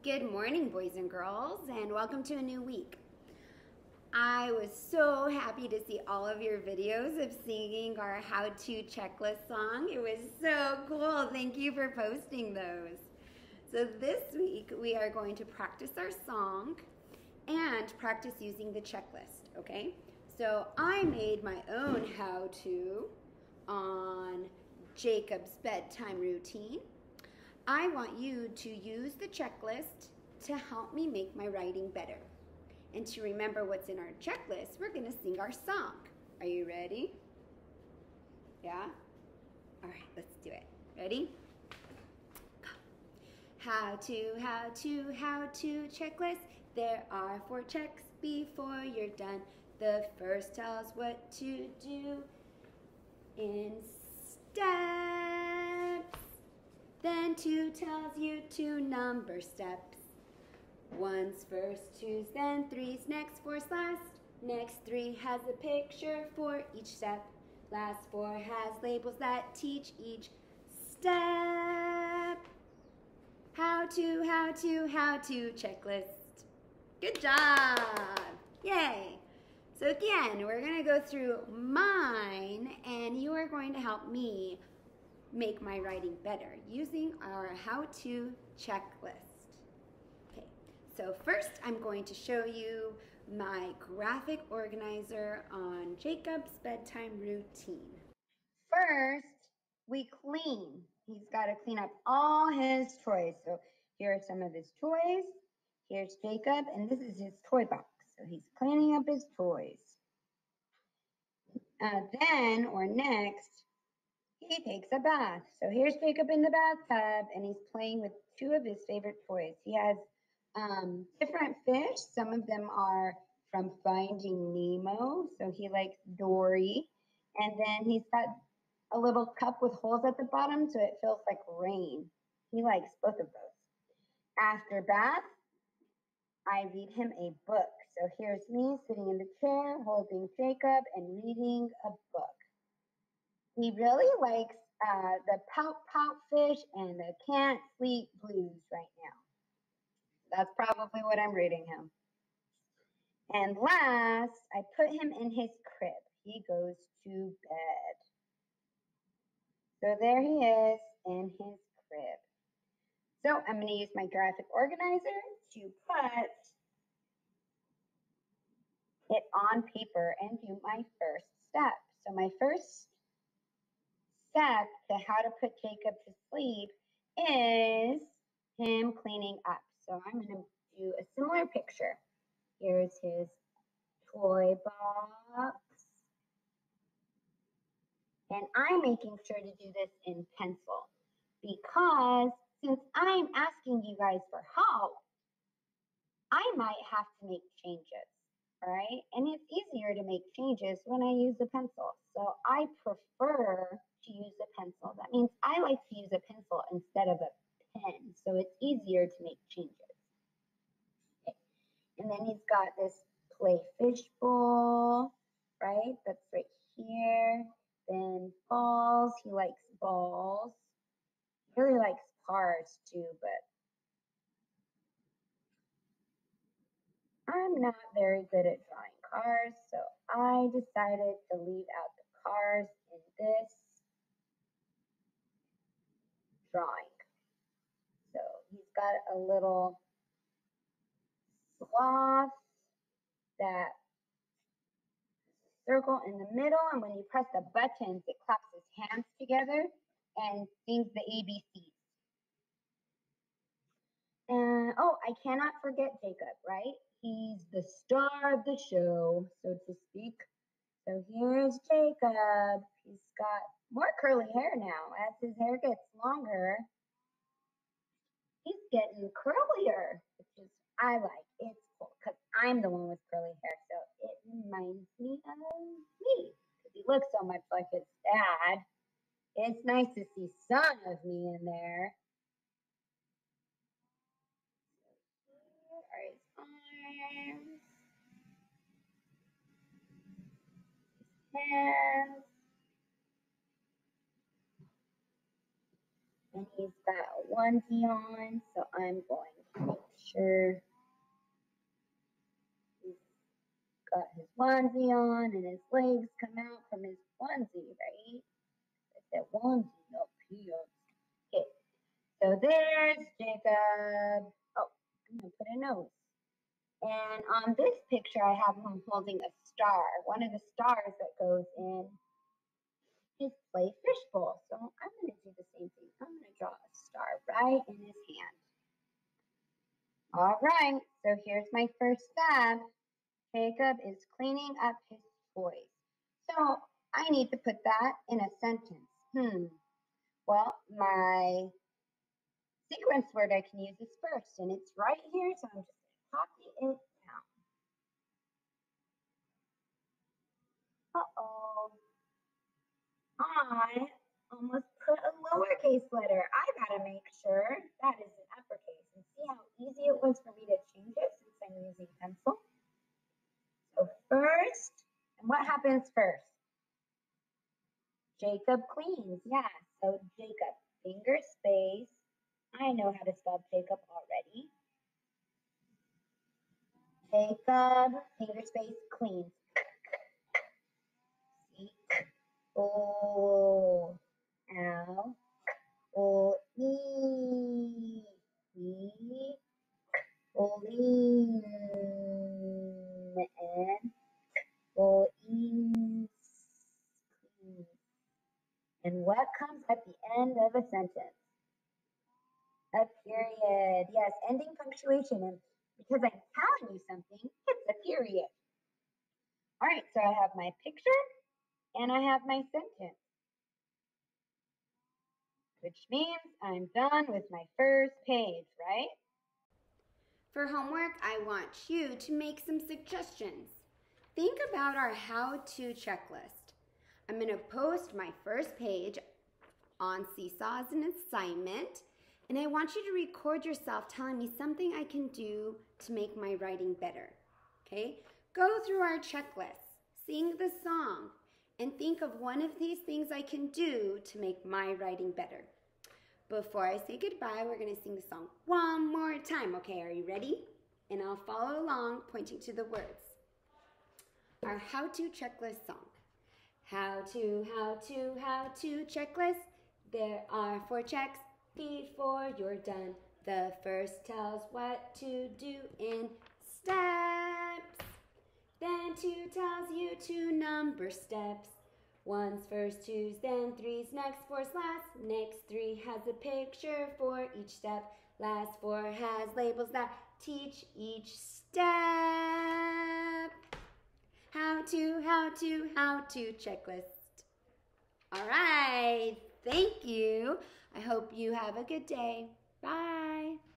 Good morning, boys and girls, and welcome to a new week. I was so happy to see all of your videos of singing our how-to checklist song. It was so cool. Thank you for posting those. So this week we are going to practice our song and practice using the checklist, okay? So I made my own how-to on Jacob's bedtime routine. I want you to use the checklist to help me make my writing better. And to remember what's in our checklist, we're going to sing our song. Are you ready? Yeah? All right, let's do it. Ready? Go. How to checklist. There are 4 checks before you're done. The first tells what to do in steps. Then 2 tells you to number steps. 1's first, 2's then, 3's next, 4's last. Next 3 has a picture for each step. Last 4 has labels that teach each step. How to checklist. Good job. Yay. So again, we're going to go through mine and you are going to help me make my writing better using our how-to checklist. Okay, so first I'm going to show you my graphic organizer on Jacob's bedtime routine. First, we clean. He's got to clean up all his toys. So here are some of his toys. Here's Jacob, and this is his toy box. So he's cleaning up his toys. Next, he takes a bath. So here's Jacob in the bathtub, and he's playing with 2 of his favorite toys. He has different fish. Some of them are from Finding Nemo, so he likes Dory. And then he's got a little cup with holes at the bottom, so it feels like rain. He likes both of those. After bath, I read him a book. So here's me sitting in the chair, holding Jacob and reading a book. He really likes the pout fish and the can't sleep blues right now. That's probably what I'm reading him. And last, I put him in his crib. He goes to bed. So there he is in his crib. So I'm going to use my graphic organizer to put it on paper and do my first step. So my first step to how to put Jacob to sleep is him cleaning up. So I'm going to do a similar picture. Here's his toy box. And I'm making sure to do this in pencil because since I'm asking you guys for help, I might have to make changes, right? And it's easier to make changes when I use a pencil. So I prefer to use a pencil. That means I like to use a pencil instead of a pen. So it's easier to make changes. Okay. And then he's got this play fish bowl, right? That's right here. Then balls. He likes balls. He really likes cars too, but I'm not very good at drawing cars, so I decided to leave out the cars in this drawing. So he's got a little sloth that circle in the middle, and when you press the buttons, it claps his hands together and sings the ABCs. And oh, I cannot forget Jacob, right? He's the star of the show, so to speak. So here's Jacob. He's got more curly hair now. As his hair gets longer, he's getting curlier, which is I like. It's cool because I'm the one with curly hair, so it reminds me of me because he looks so much like his dad. It's nice to see some of me in there. So here are his arms, his hands. And he's got a onesie on, so I'm going to make sure he's got his onesie on and his legs come out from his onesie, right? It's that onesie, not pants. Okay, so there's Jacob. Oh, I'm gonna put a nose. And on this picture, I have him holding a star, one of the stars that goes in his play fishbowl. So I'm going to do the same thing. I'm going to draw a star right in his hand. All right, so here's my first step. Jacob is cleaning up his toys. So I need to put that in a sentence. Well, my sequence word I can use is first, and it's right here, so I'm just going to copy it down. Uh-oh. I almost put a lowercase letter. I gotta make sure that is an uppercase. And see how easy it was for me to change it since I'm using pencil? So first, and what happens first? Jacob cleans. Yeah, so Jacob, finger space. I know how to spell Jacob already. Jacob, finger space, cleans. O, L, O, E, E, Olin, and Olin. And what comes at the end of a sentence? A period. Yes, ending punctuation. And because I'm telling you something, it's a period. All right, so I have my picture and I have my sentence, which means I'm done with my first page, right? For homework, I want you to make some suggestions. Think about our how-to checklist. I'm going to post my first page on Seesaw as an assignment, and I want you to record yourself telling me something I can do to make my writing better. Okay? Go through our checklist, sing the song, and think of one of these things I can do to make my writing better. Before I say goodbye, we're going to sing the song one more time. Okay, are you ready? And I'll follow along, pointing to the words. Our how-to checklist song. How to checklist. There are 4 checks before you're done. The first tells what to do in steps. Then 2 tells you to number steps. 1's first, 2's then, 3's next, 4's last. Next 3 has a picture for each step. Last 4 has labels that teach each step. How to checklist. All right, thank you. I hope you have a good day. Bye.